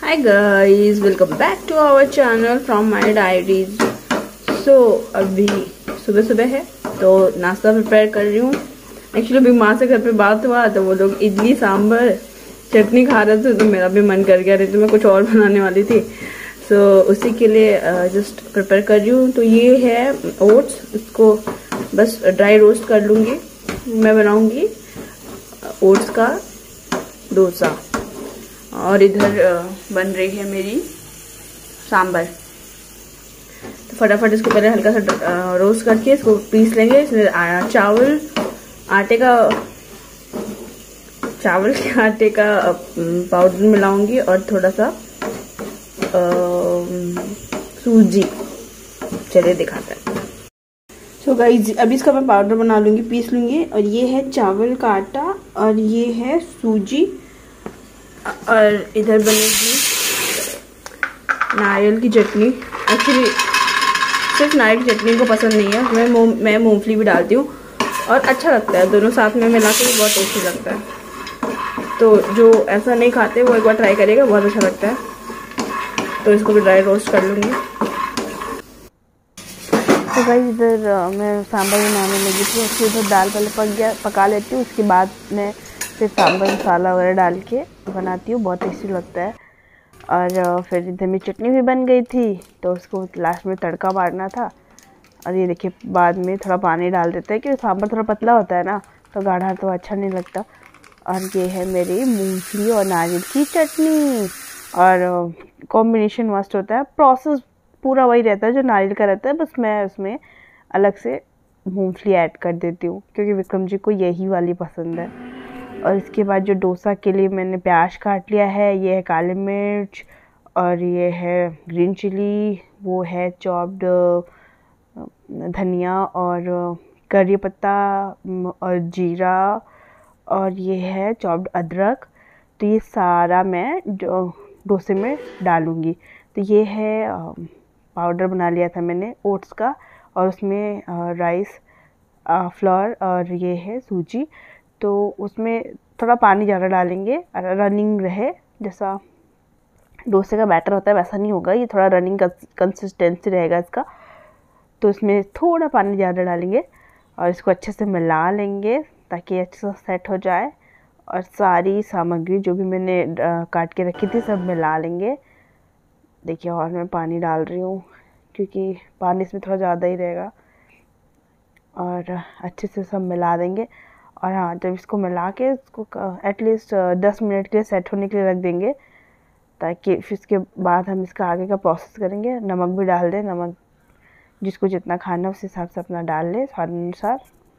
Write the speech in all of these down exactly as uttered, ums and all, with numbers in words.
Hi guys, welcome back to our channel from my diaries. So अभी सुबह सुबह है तो नाश्ता प्रिपेयर कर रही हूँ। एक्चुअली अभी माँ से घर पे बात हुआ तो वो लोग इडली सांभर चटनी खा रहे थे तो मेरा भी मन कर गया, नहीं तो मैं कुछ और बनाने वाली थी। सो so, उसी के लिए जस्ट uh, प्रिपेयर कर रही हूँ। तो ये है ओट्स, इसको बस ड्राई रोस्ट कर लूँगी। मैं बनाऊँगी ओट्स का डोसा और इधर बन रही है मेरी सांबर। तो फटाफट इसको पहले हल्का सा रोस्ट करके इसको पीस लेंगे। इसमें चावल आटे का चावल के आटे का पाउडर मिलाऊंगी और थोड़ा सा सूजी। चलिए दिखाते हैं। सो गाइस अभी इसका मैं पाउडर बना लूँगी, पीस लूँगी। और ये है चावल का आटा और ये है सूजी और इधर बनेगी नारियल की चटनी। एक्चुअली सिर्फ नारियल की चटनी को पसंद नहीं है, मैं मैं मूंगफली भी डालती हूँ और अच्छा लगता है। दोनों साथ में मिला के बहुत टेस्टी लगता है। तो जो ऐसा नहीं खाते वो एक बार ट्राई करिएगा, बहुत अच्छा लगता है। तो इसको भी ड्राई रोस्ट कर लूँगी। तो भाई इधर मैं सांभर बनाने लगी थी, उसके इधर दाल पहले पक गया, पका लेती हूँ। उसके बाद मैं फिर सांभर मसाला वगैरह डाल के बनाती हूँ, बहुत टेस्टी लगता है। और फिर इधर मेरी चटनी भी बन गई थी तो उसको लास्ट में तड़का मारना था। और ये देखिए बाद में थोड़ा पानी डाल देते हैं क्योंकि सांभर थोड़ा पतला होता है ना, तो गाढ़ा तो अच्छा नहीं लगता। और ये है मेरी मूंगफली और नारियल की चटनी और कॉम्बिनेशन मस्त होता है। प्रोसेस पूरा वही रहता है जो नारियल का रहता है, बस मैं उसमें अलग से मूंगफली ऐड कर देती हूँ क्योंकि विक्रम जी को यही वाली पसंद है। और इसके बाद जो डोसा के लिए मैंने प्याज काट लिया है, ये है काली मिर्च और ये है ग्रीन चिली, वो है चॉप्ड धनिया और करी पत्ता और जीरा और ये है चॉप्ड अदरक। तो ये सारा मैं जो डोसे में डालूँगी। तो ये है पाउडर बना लिया था मैंने ओट्स का और उसमें राइस फ्लोर और ये है सूजी। तो उसमें थोड़ा पानी ज़्यादा डालेंगे, रनिंग रहे, जैसा डोसे का बैटर होता है वैसा नहीं होगा, ये थोड़ा रनिंग कंसिस्टेंसी रहेगा इसका। तो इसमें थोड़ा पानी ज़्यादा डालेंगे और इसको अच्छे से मिला लेंगे ताकि अच्छे से सेट हो जाए। और सारी सामग्री जो भी मैंने काट के रखी थी सब मिला लेंगे। देखिए और मैं पानी डाल रही हूँ क्योंकि पानी इसमें थोड़ा ज़्यादा ही रहेगा। और अच्छे से सब मिला देंगे। और हाँ, जब इसको मिला के इसको एटलीस्ट दस मिनट के लिए सेट होने के लिए रख देंगे ताकि फिर इसके बाद हम इसका आगे का प्रोसेस करेंगे। नमक भी डाल दें, नमक जिसको जितना खाना उस हिसाब से अपना डाल लें स्वाद अनुसार।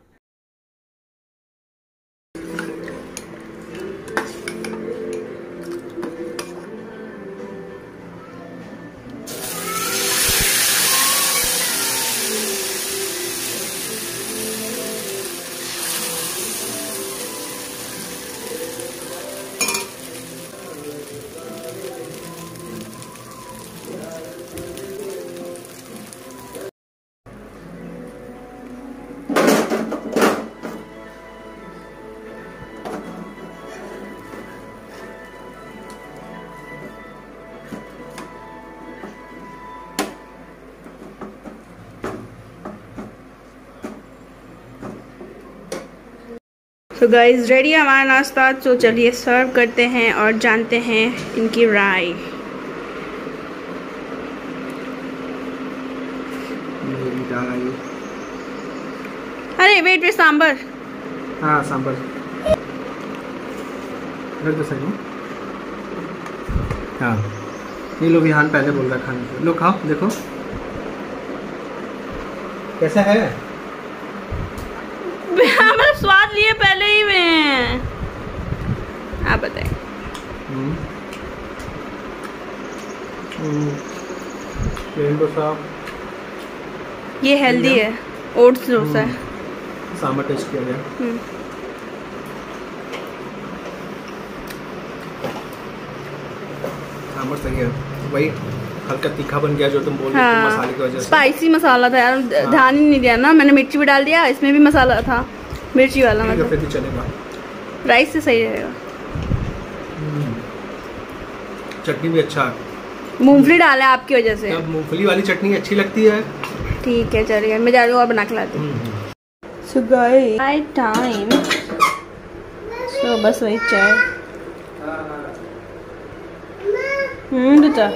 तो गाइस रेडी है हमारा नाश्ता। तो चलिए सर्व करते हैं और जानते हैं इनकी राय। अरे वेट वेट सांबर। हाँ सांबर रख दो सही। हाँ ये लो, विहान पहले बोल रहा खाने को। लो खाओ, देखो कैसा है। हमारा स्वाद लिए पहले ही में। आप बताएं। प्लेन डोसा ये हेल्दी है, ओट्स डोसा है। सांभर टेस्ट किया गया। सांभर सही है, वही हल्का तीखा बन गया जो तुम बोल रहे थे। हाँ, मसाले की वजह से स्पाइसी मसाला था यार, ध्यान ही नहीं दिया ना मैंने। मिर्ची भी डाल दिया, इसमें भी मसाला था मिर्ची वाला। मतलब फिर भी चलेगा, राइस से सही रहेगा। चटनी भी अच्छा है। मूंगफली डाला है आपकी वजह से। मूंगफली वाली चटनी अच्छी लगती है। ठीक है चलिए, मैं जा रही हूँ और बना के लाती हूँ। सो गाइस टाइम, सो बस वही चाय। हम्म बेटा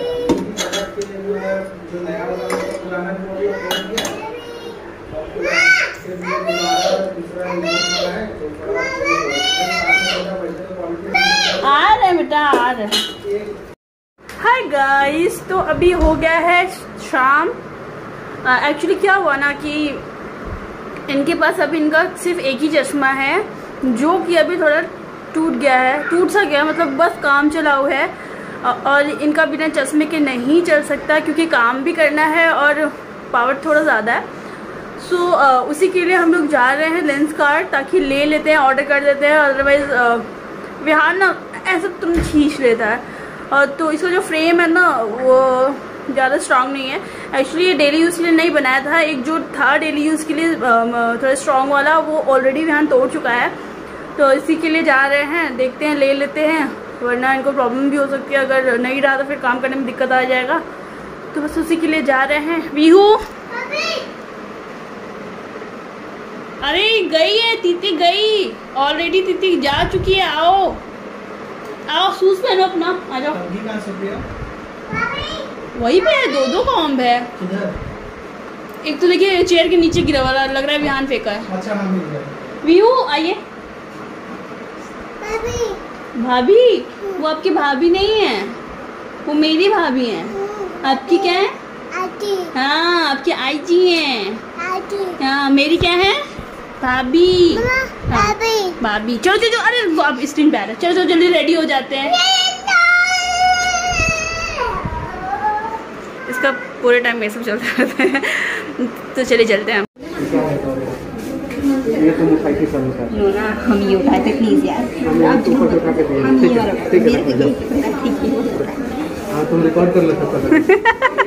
आ रहे बेटा आ रहे। हाय गाइस, तो अभी हो गया है शाम। एक्चुअली uh, क्या हुआ ना कि इनके पास अभी इनका सिर्फ एक ही चश्मा है जो कि अभी थोड़ा टूट गया है, टूट सा गया मतलब बस काम चलाऊ है और इनका बिना चश्मे के नहीं चल सकता क्योंकि काम भी करना है और पावर थोड़ा ज़्यादा है। सो so, uh, उसी के लिए हम लोग जा रहे हैं लेंस कार्ड ताकि ले लेते हैं, ऑर्डर कर देते हैं। अदरवाइज़ विहान ना ऐसा तुम खींच लेता है और तो इसका जो फ्रेम है ना वो ज़्यादा स्ट्रांग नहीं है। एक्चुअली ये डेली यूज़ के लिए नहीं बनाया था, एक जो था डेली यूज़ के लिए थोड़ा स्ट्रांग वाला वो ऑलरेडी विहान तोड़ चुका है। तो इसी के लिए जा रहे हैं, देखते हैं ले लेते हैं, वरना इनको प्रॉब्लम भी हो सकती है। अगर नहीं रहा तो फिर काम करने में दिक्कत आ जाएगा। तो बस उसी के लिए जा रहे हैं। वीहू अरे गई है तीती, गई ऑलरेडी, तीती जा चुकी है। आओ आओ शूज पहनो अपना, आ जाओ। वही पे है, दो दो कॉम्ब है। एक तो देखिए चेयर के नीचे गिरा वाला लग रहा है, विहान फेंका है। अच्छा हाँ मिल गया। वीहू आइए। भाभी वो आपकी भाभी नहीं है, वो मेरी भाभी है। आपकी क्या है? आंटी। हाँ आपकी आई जी है। हाँ मेरी क्या है? भाभी। भाभी भाभी चलो चलो, अरे वो अब स्क्रीन पे आ रहा है। चलो चलो जल्दी रेडी हो जाते हैं। इसका पूरे टाइम ये सब चलता रहता है। तो चलिए चलते हैं। ये तो मिठाई की समझ है। हम ये उठाए पे प्लीज यार। आप ऊपर उठा के दे। ठीक है ठीक है। हां तुम रिकॉर्ड कर लेते हो।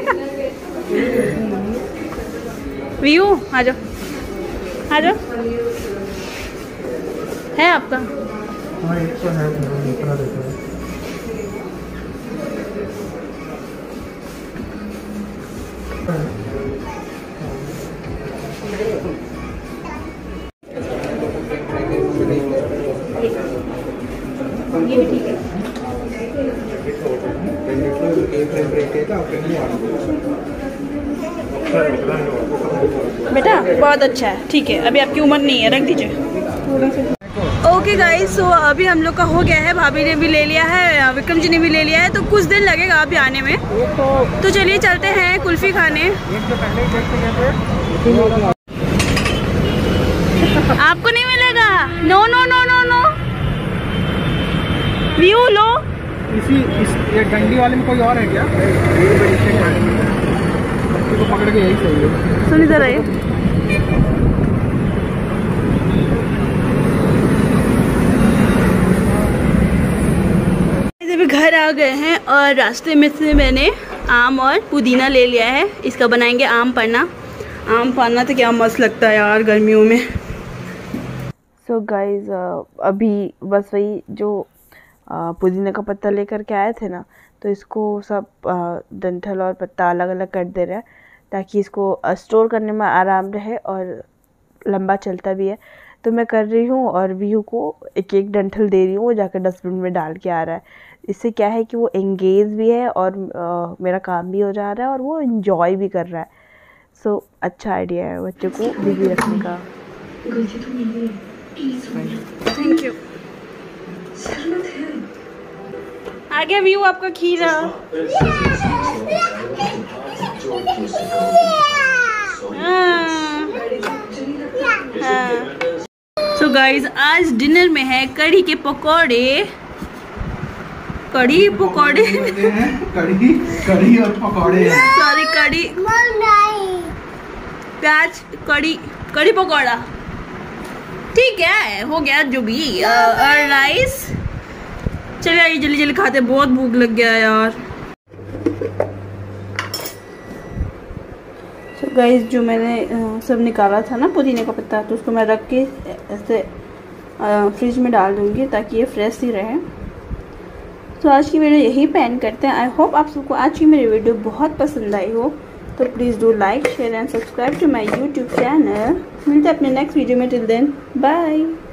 व्यू आ जाओ आ जाओ। है आपका? हां एक तो है, दूसरा देखो। ये भी ठीक है। बेटा बहुत अच्छा है, ठीक है। अभी आपकी उम्र नहीं है, रख दीजिए। ओके गाइस, सो अभी हम लोग का हो गया है। भाभी ने भी ले लिया है, विक्रम जी ने भी ले लिया है, तो कुछ दिन लगेगा अभी आने में। तो चलिए चलते हैं कुल्फी खाने। आपको नहीं मिलेगा। No no no no no view लो। इसी इस ये डंडी वाले में कोई और है क्या? तो पकड़ के यही सही है। सुन इधर आइए। अभी घर आ गए हैं और रास्ते में से मैंने आम और पुदीना ले लिया है। इसका बनाएंगे आम पन्ना। आम पन्ना तो क्या मस्त लगता है यार गर्मियों में। सो so गाइज अभी बस वही जो पुदीना का पत्ता लेकर के आए थे ना, तो इसको सब डंठल और पत्ता अलग अलग कर दे रहे हैं ताकि इसको स्टोर करने में आराम रहे और लंबा चलता भी है। तो मैं कर रही हूँ और व्यू को एक एक डंठल दे रही हूँ, वो जाकर डस्टबिन में डाल के आ रहा है। इससे क्या है कि वो एंगेज भी है और आ, मेरा काम भी हो जा रहा है और वो इन्जॉय भी कर रहा है। सो so, अच्छा आइडिया है बच्चों को बिजी रखने का। Thank you. आ गया व्यू आपका खीरा। सो गाइज आज डिनर में है कढ़ी के पकौड़े। कढ़ी पकौड़े कढ़ी कढ़ी और पकौड़े। सॉरी कढ़ी प्याज कढ़ी कढ़ी पकौड़ा, ठीक है हो गया जो भी। और राइस। चलिए आइए जल्दी जल्दी खाते, बहुत भूख लग गया यार। so गाइस जो मैंने सब निकाला था ना पुदीने का पत्ता, तो उसको मैं रख के ऐसे फ्रिज में डाल दूंगी ताकि ये फ्रेश ही रहे। तो आज की वीडियो यही पे एंड करते हैं। आई होप आप सबको आज की मेरी वीडियो बहुत पसंद आई हो। तो please do like share and subscribe to my YouTube channel. मिलते हैं अपने नेक्स्ट वीडियो में। Till then bye.